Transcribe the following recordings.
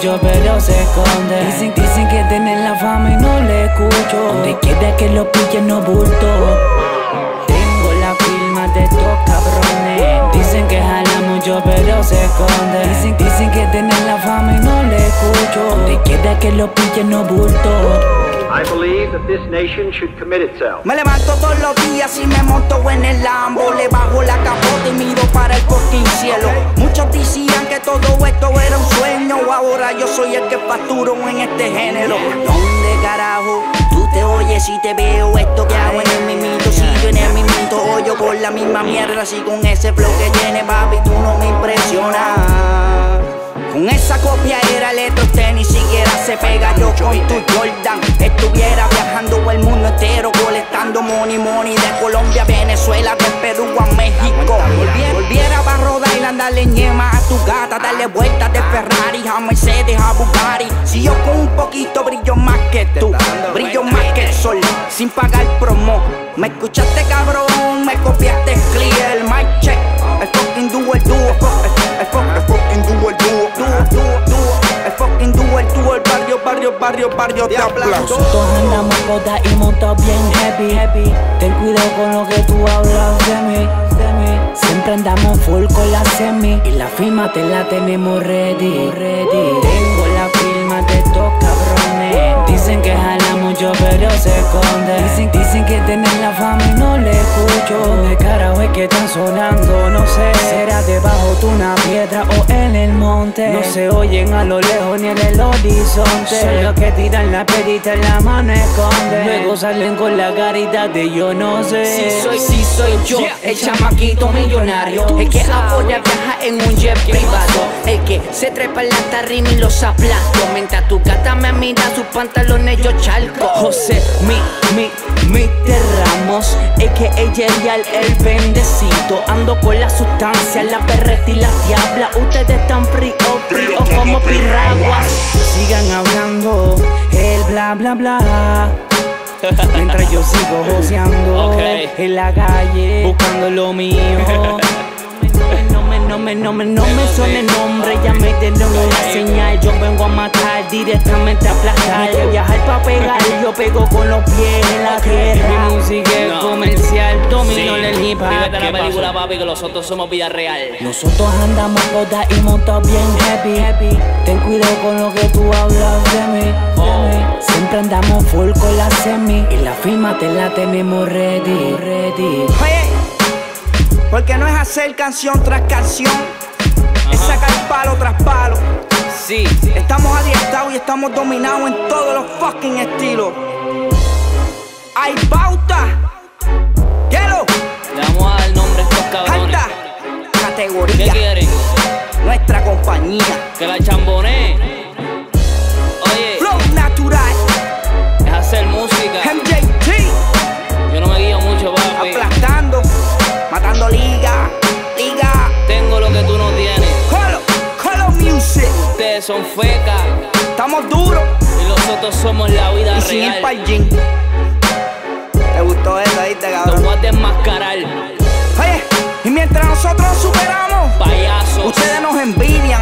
mucho pero se esconde. Dicen que tienen la fama y no le escucho. Donde quiera que lo pillen no bulto. Tengo la firma de estos cabrones. Dicen que jala mucho pero se esconde. Dicen que tienen la fama y no le escucho. Donde quiera que lo pillen no bulto. I believe that this nation should commit itself. Me levanto todos los días y me monto en el Lambo. Le bajo la capota y miro para el fucking cielo. Muchos decían que todo esto era un sueño. Ahora yo soy el que facturo en este género. ¿Dónde carajo tú te oyes y te veo? Esto que hago en el mimito, sigo en el mimito. O yo con la misma mierda, así con ese flow que tiene, papi, tú no me impresionas. Con esa copia era usted ni siquiera se pega. Yo con tu Jordan estuviera viajando el mundo entero, colectando money de Colombia a Venezuela, de Perú a México. Volviera para Rhode Island, darle ñema a tu gata, darle vueltas de Ferrari a Mercedes, a Bugatti. Si yo con un poquito brillo más que tú, brillo más que el sol, sin pagar promo. Me escuchaste cabrón, me copiaste clear, mic check. El fucking dúo, el fucking dúo, el barrio de aplauso. Nosotros andamos coda y montados bien heavy. Ten cuidado con lo que tú hablas de mí. Siempre andamos full con la semi y la firma te la tenemos ready. Tengo la firma de estos cabrones. Dicen que jala mucho pero se esconde. Dicen que tienen la fama y no le escucho. ¿Dónde carajo es que están sonando? No sé, será debajo de una piedra o en el monte. No se oyen a lo lejos ni en el horizonte. Son los que tiran la pedita en la mano esconde. Luego salen con la carita de yo no sé. Sí soy yo, el chamaquito millonario, el que ahora viaja en un jet privado, el que se trepa en la tarima y los aplasto. Mientras tu gata me mira sus pantalones yo charco. José, mi Ramos, es que ella el bendecido. Ando con la sustancia, la perreta y la diabla. Ustedes están fríos como piraguas. Sigan hablando el bla bla bla. Mientras yo sigo joseando en la calle, buscando lo mío. No me suene nombre, ya me dieron una señal. Yo vengo a matar, directamente a aplastar. De viajar pa' pegar, yo pego con los pies en la tierra. Mi música es comercial, domino el hip hop. Vívete la película, papi, que nosotros somos Villarreal. Nosotros andamos coda y montados bien heavy. Ten cuidado con lo que tú hablas de mí. Siempre andamos full con la semi y la firma te la tenemos ready. Oye, porque no es hacer canción tras canción, es sacar palo tras palo. Sí. Estamos adiestrados y estamos dominados en todos los fucking estilos. Hay pauta. Quiero. Le vamos a dar nombre a estos cabrones. Alta categoría. ¿Qué quieren? Nuestra compañía. Que la chambonee. Oye, Flow natural. es hacer música. MJT. Yo no me guío mucho, papi. Aplastando. Matando liga. Tengo lo que tú no tienes. Colo music. Ustedes son fecas Estamos duros. y nosotros somos la vida Y sin ir real. pa'l gym. ¿Te gustó eso, viste, Te cabrón? voy a desmascarar, Oye, y mientras nosotros nos superamos, payasos. ustedes nos envidian.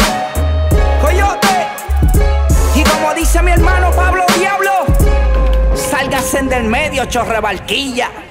Coyote. Y como dice mi hermano Pablo Diablo, sálgase del medio, chorrebarquilla.